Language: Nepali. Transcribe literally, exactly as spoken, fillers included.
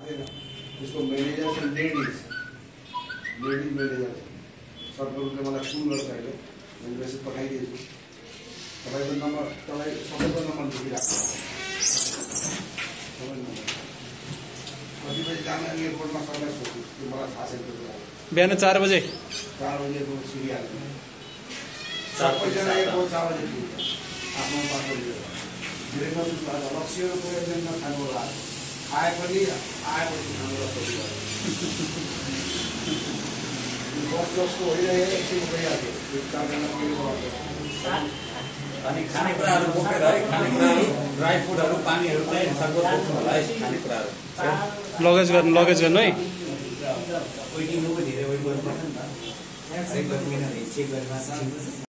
सक्दैन। त्यसको म्यानेजर चाहिँ लेडिज लेडिज म्यानेजर सर्कलले मलाई फोन गर्छ अहिले, मैले मेसेज पठाइदिएछु। तपाईँको नम्बर तपाईँ सबैको नम्बर लेखिराख्नु। कति बजी जाने एयरपोर्टमा सबैलाई सोध्छु, त्यो मलाई थाहा छैन। बिहान चार बजे चार बजेको सिरिहाल्नु। सबैजना एयरपोर्ट चार बजे पुग्छ आफ्नो पासपोर्ट लिएर। धेरै नसुर्ताउनु, लक्ष्यहरू पुऱ्याइदिनु नखानु होला। आए पनि आएपछि खानु होला सबै। बस जसको भइरहेको एकछिन भइहाल्यो। चारजना अनि खानेकुराहरू बोकेर है, खानेकुराहरू ड्राई फुडहरू पानीहरू चाहिँ सङ्कट बोक्नु होला है। खानेकुराहरू लगेज गर्नु लगेज गर्नु है। वेटिङको धेरै वेट गर्नुपर्छ नि त। चेक गर्नु चेक गर्नु